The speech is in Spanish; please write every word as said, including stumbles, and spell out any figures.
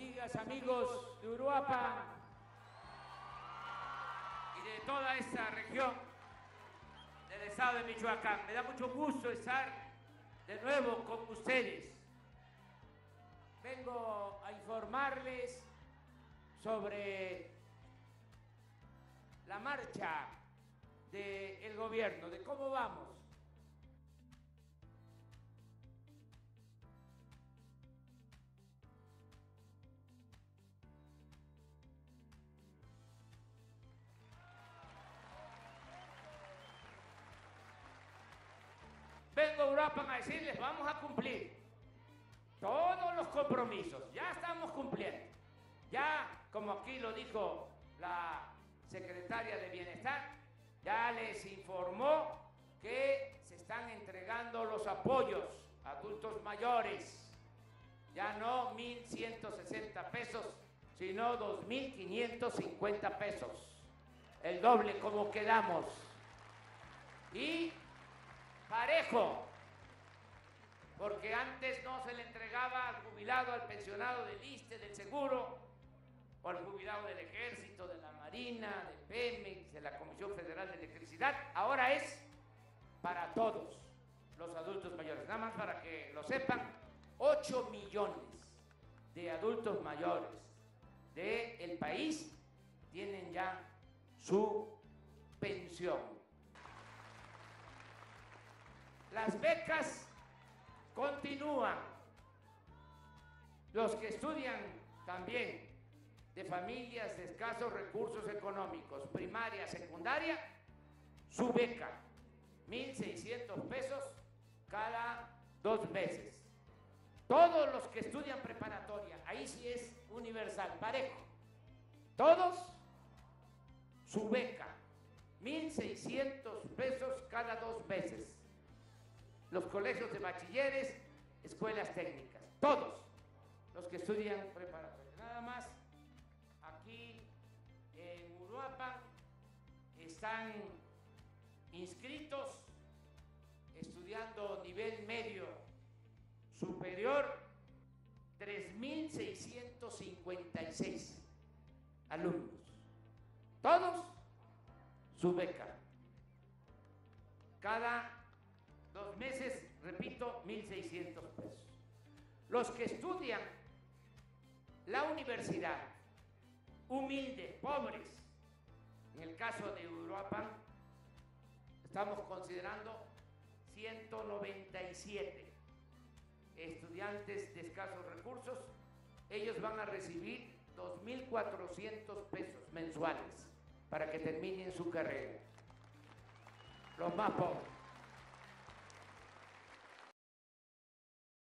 amigas, amigos de Uruapan y de toda esta región del estado de Michoacán. Me da mucho gusto estar de nuevo con ustedes. Vengo a informarles sobre la marcha del gobierno, de cómo vamos. Vengo a Uruapan a decirles, vamos a cumplir todos los compromisos, ya estamos cumpliendo. Ya, como aquí lo dijo la secretaria de Bienestar, ya les informó que se están entregando los apoyos a adultos mayores. Ya no mil ciento sesenta pesos, sino dos mil quinientos cincuenta pesos. El doble como quedamos. Y parejo, porque antes no se le entregaba al jubilado, al pensionado del ISSSTE, del Seguro, o al jubilado del Ejército, de la Marina, de Pemex, de la Comisión Federal de Electricidad. Ahora es para todos los adultos mayores. Nada más para que lo sepan, ocho millones de adultos mayores del país tienen ya su pensión. Las becas continúan. Los que estudian también de familias de escasos recursos económicos, primaria, secundaria, su beca, mil seiscientos pesos cada dos meses. Todos los que estudian preparatoria, ahí sí es universal, parejo. Todos, su beca, mil seiscientos pesos cada dos meses. Los colegios de bachilleres, escuelas técnicas, todos los que estudian preparatoria. Nada más, aquí en Uruapan están inscritos, estudiando nivel medio superior, tres mil seiscientos cincuenta y seis alumnos. Todos su beca. Cada dos meses, repito, mil seiscientos pesos. Los que estudian la universidad, humildes, pobres, en el caso de Uruapan, estamos considerando ciento noventa y siete estudiantes de escasos recursos. Ellos van a recibir dos mil cuatrocientos pesos mensuales para que terminen su carrera. Los más pobres.